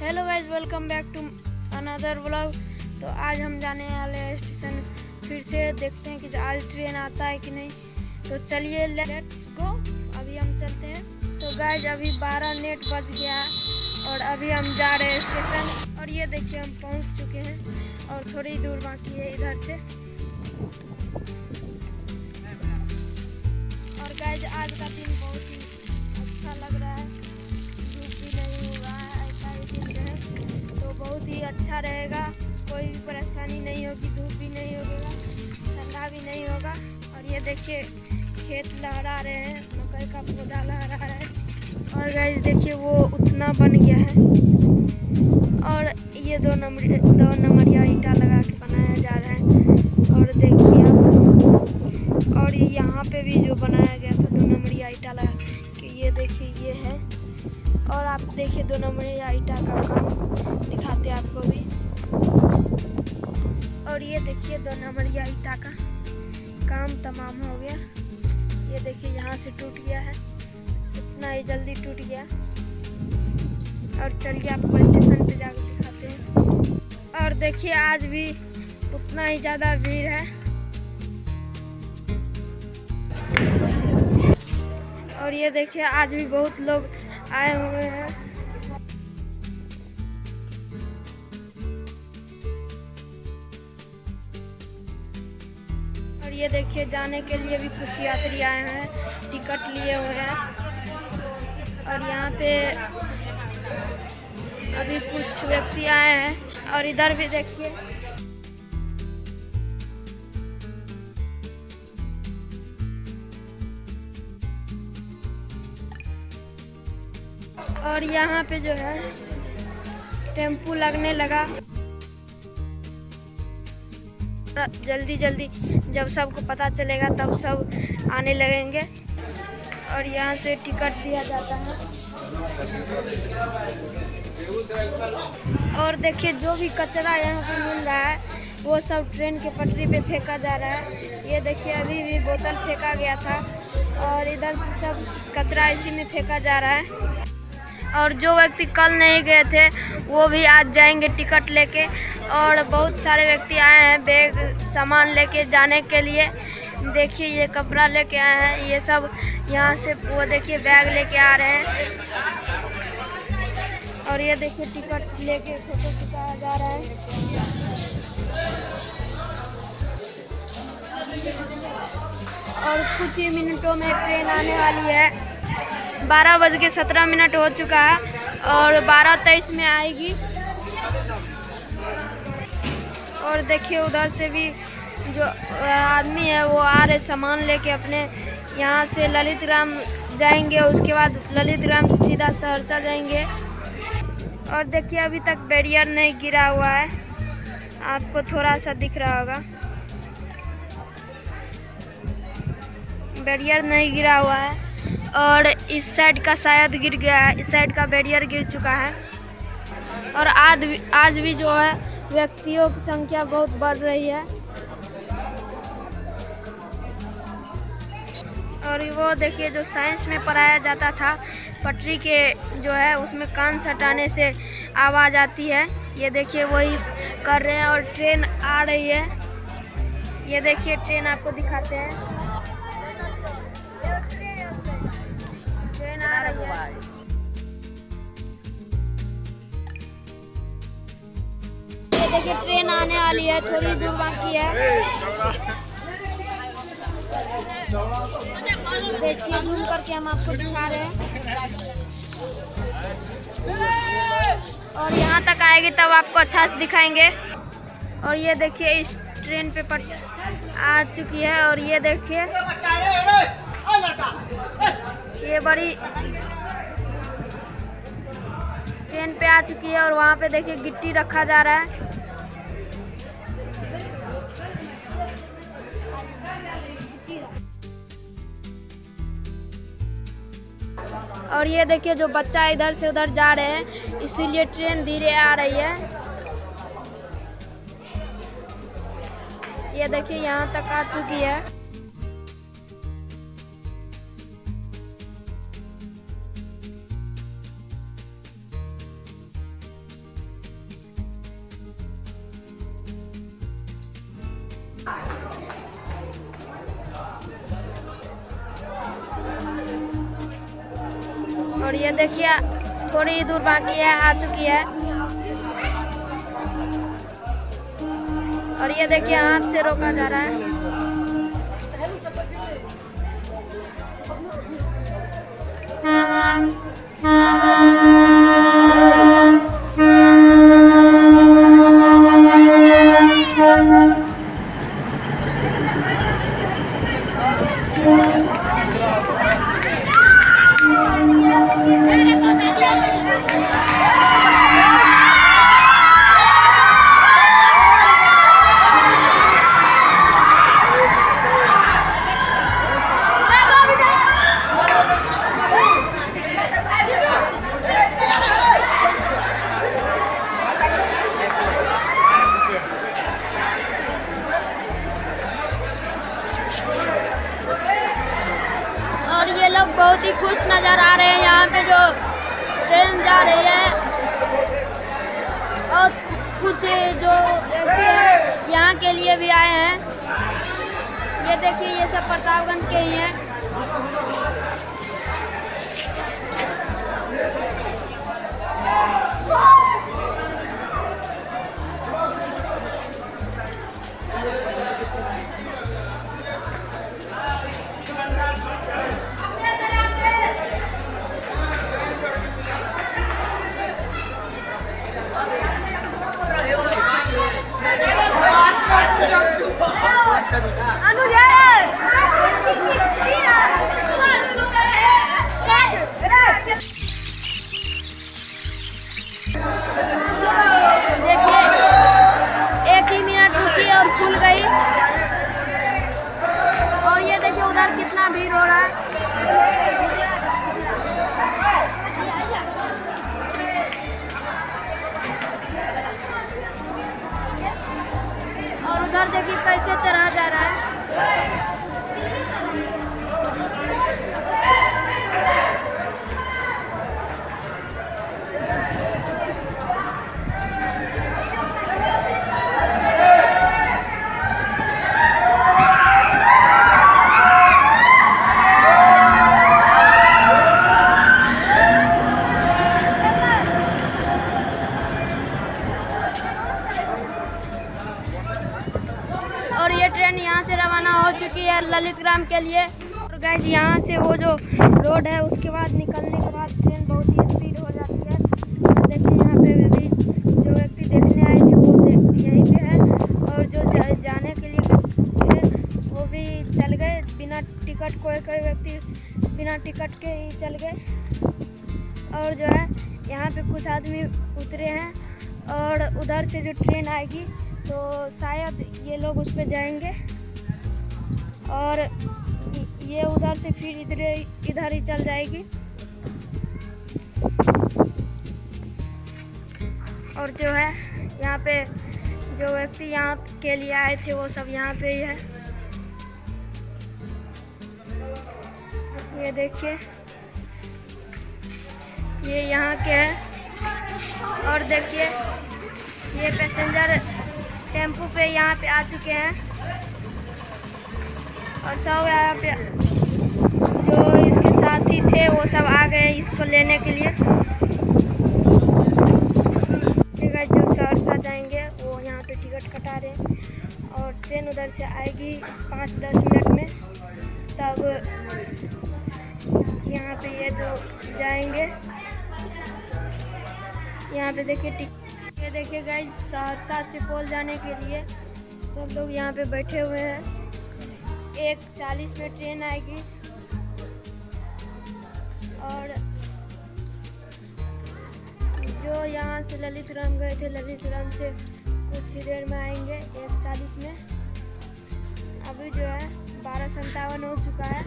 Hello guys, welcome back to another vlog. तो आज हम जाने वाले हैं स्टेशन। फिर से देखते हैं कि आज ट्रेन आता है कि नहीं। तो चलिए लेट्स गो, अभी हम चलते हैं। तो गाइज अभी 12 नेट बज गया और अभी हम जा रहे हैं स्टेशन। और ये देखिए हम पहुंच चुके हैं और थोड़ी दूर बाकी है इधर से। और गाइज आज का दिन बहुत ही अच्छा लग रहा है, धूप भी नहीं हो रहा है, ऐसा ही दिन है तो बहुत ही अच्छा रहेगा। कोई भी परेशानी नहीं होगी, धूप भी नहीं होगा, ठंडा भी नहीं होगा। और ये देखिए खेत लहरा रहे हैं, मकई का पौधा लहरा रहा है। और गाइस देखिए वो उतना बन गया है और ये दो नंबरिया ईटा लगा के बनाया जा रहा है। और देखिए और यहाँ पे भी जो बनाया गया था 2 नंबरिया ईटा लगा के, ये देखिए ये है। और आप देखिए 2 नंबरिया ईटा का काम दिखाते हैं आपको भी। और ये देखिए 2 नंबरिया ईटा का काम तमाम हो गया। ये देखिए यहाँ से टूट गया है, इतना ही जल्दी टूट गया। और चलिए आपको स्टेशन पे जाकर दिखाते हैं। और देखिए आज भी उतना ही ज़्यादा भीड़ है। और ये देखिए आज भी बहुत लोग आए हुए हैं। और ये देखिए जाने के लिए भी कुछ यात्री आए हैं, टिकट लिए हुए हैं। और यहाँ पे अभी कुछ व्यक्ति आए हैं। और इधर भी देखिए और यहाँ पे जो है टेम्पू लगने लगा। जल्दी जल्दी जब सबको पता चलेगा तब सब आने लगेंगे। और यहाँ से टिकट दिया जाता है। और देखिए जो भी कचरा यहाँ पे मिल रहा है वो सब ट्रेन के पटरी पे फेंका जा रहा है। ये देखिए अभी भी बोतल फेंका गया था और इधर से सब कचरा इसी में फेंका जा रहा है। और जो व्यक्ति कल नहीं गए थे वो भी आज जाएंगे टिकट लेके। और बहुत सारे व्यक्ति आए हैं बैग सामान लेके जाने के लिए। देखिए ये कपड़ा लेके आए हैं, ये सब यहाँ से वो देखिए बैग लेके आ रहे हैं। और ये देखिए टिकट लेके फोटो खिंचाया जा रहा है। और कुछ ही मिनटों में ट्रेन आने वाली है। 12:17 हो चुका है और 12:23 में आएगी। और देखिए उधर से भी जो आदमी है वो आ रहे सामान लेके अपने। यहाँ से ललित ग्राम जाएंगे, उसके बाद ललित ग्राम से सीधा सहरसा जाएंगे। और देखिए अभी तक बैरियर नहीं गिरा हुआ है, आपको थोड़ा सा दिख रहा होगा, बैरियर नहीं गिरा हुआ है। और इस साइड का शायद गिर गया है, इस साइड का बैरियर गिर चुका है। और आज भी जो है व्यक्तियों की संख्या बहुत बढ़ रही है। और वो देखिए जो साइंस में पढ़ाया जाता था पटरी के जो है उसमें कान सटाने से आवाज़ आती है, ये देखिए वही कर रहे हैं। और ट्रेन आ रही है, ये देखिए ट्रेन आपको दिखाते हैं, ट्रेन आ रही है। ये देखिए ट्रेन आने वाली है, थोड़ी दूर बाकी है। देखिए जूम करके हम आपको दिखा रहे हैं। और यहाँ तक आएगी तब आपको अच्छा से दिखाएंगे। और ये देखिए इस ट्रेन पे आ चुकी है। और ये देखिए ये बड़ी ट्रेन पे आ चुकी है। और वहाँ पे देखिए गिट्टी रखा जा रहा है। और ये देखिए जो बच्चा इधर से उधर जा रहे हैं, इसीलिए ट्रेन धीरे आ रही है। ये देखिए यहाँ तक आ चुकी है। ये देखिए थोड़ी ही दूर बाकी है, आ चुकी है। और ये देखिए हाथ से रोका जा रहा है। और ये लोग बहुत ही खुश नज़र आ रहे हैं। यहाँ पे जो ट्रेन जा रही है और कुछ जो यहाँ के लिए भी आए हैं। ये देखिए ये सब प्रतापगंज के ही हैं। खुल गई। और ये देखिए उधर कितना भीड़ हो रहा है। और उधर देखिए कैसे चढ़ा जा रहा है। और ये ट्रेन यहाँ से रवाना हो चुकी है ललित ग्राम के लिए। और गाइस यहाँ से वो जो रोड है उसके बाद निकलने के बाद ट्रेन बहुत ही स्पीड हो जाती है। देखिए यहाँ पे भी जो व्यक्ति देखने आए थे वो यहीं पे है। और जो जाने के लिए थे वो भी चल गए बिना टिकट। कोई व्यक्ति बिना टिकट के ही चल गए। और जो है यहाँ पे कुछ आदमी उतरे हैं और उधर से जो ट्रेन आएगी तो शायद ये लोग उस पर जाएंगे। और ये उधर से फिर इधर ही चल जाएगी। और जो है यहाँ पे जो व्यक्ति यहाँ के लिए आए थे वो सब यहाँ पे ही है। ये देखिए ये यहाँ के हैं। और देखिए ये पैसेंजर टेम्पू पे यहाँ पे आ चुके हैं। और सब यहाँ पे जो इसके साथी थे वो सब आ गए इसको लेने के लिए। जो सहरसा जाएंगे वो यहाँ पे टिकट कटा रहे हैं। और ट्रेन उधर से आएगी 5-10 मिनट में। तब यहाँ पे ये जो जाएंगे यहाँ पे देखिए ये देखिए गाइस सहरसा सुपौल जाने के लिए सब लोग यहाँ पे बैठे हुए हैं। 1:40 में ट्रेन आएगी। और जो यहाँ से ललित ग्राम गए थे ललित ग्राम से कुछ ही देर में आएंगे 1:40 में। अभी जो है 12:57 हो चुका है।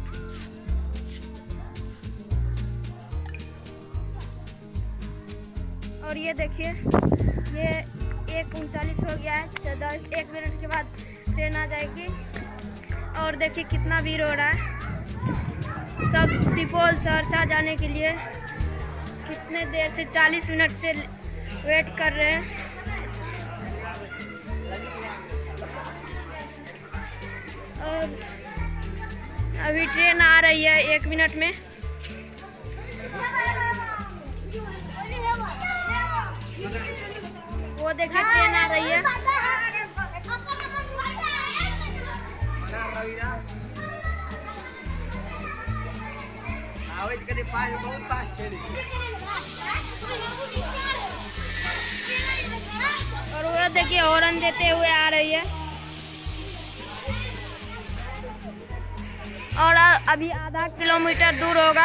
और ये देखिए ये 1:39 हो गया है। 1 मिनट के बाद ट्रेन आ जाएगी। और देखिए कितना भीड़ हो रहा है। सब सुपौल सहरसा जाने के लिए कितने देर से 40 मिनट से वेट कर रहे हैं। और अभी ट्रेन आ रही है 1 मिनट में। वो देखिए ट्रेन आ रही है। और वो देखिए हॉर्न देते हुए आ रही है। और अभी आधा किलोमीटर दूर होगा।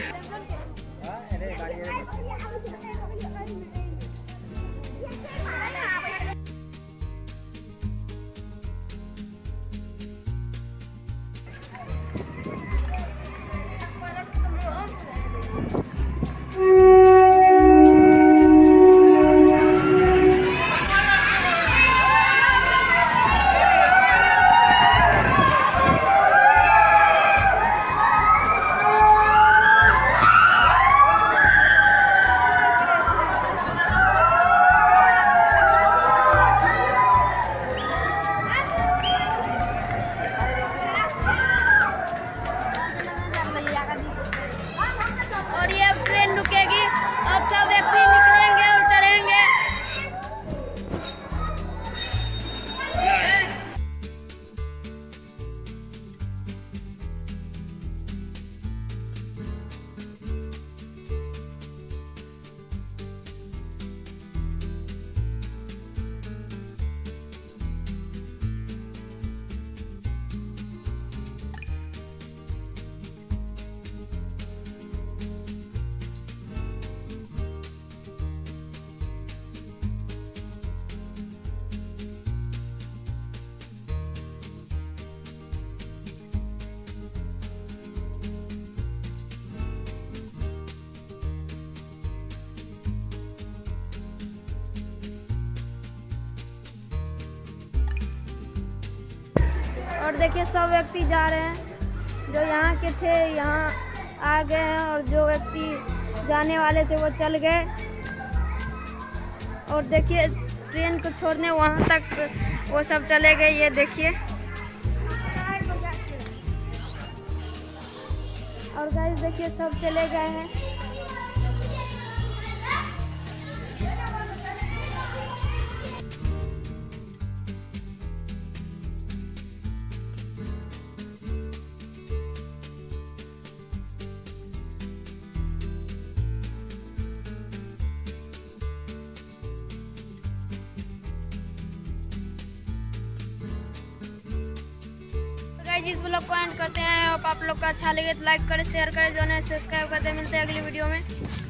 और ये ट्रेन रुकेगी, अब सब व्यक्ति निकलेंगे और चढ़ेंगे। और देखिए सब व्यक्ति जा रहे हैं, जो यहाँ के थे यहाँ आ गए हैं और जो व्यक्ति जाने वाले थे वो चल गए। और देखिए ट्रेन को छोड़ने वहाँ तक वो सब चले गए, ये देखिए। और गाइस देखिए सब चले गए हैं। जिस ब्लॉग को एंड करते हैं, आप लोग का अच्छा लगे तो लाइक करें, शेयर करें, जो है सब्सक्राइब करते हैं। मिलते हैं अगली वीडियो में।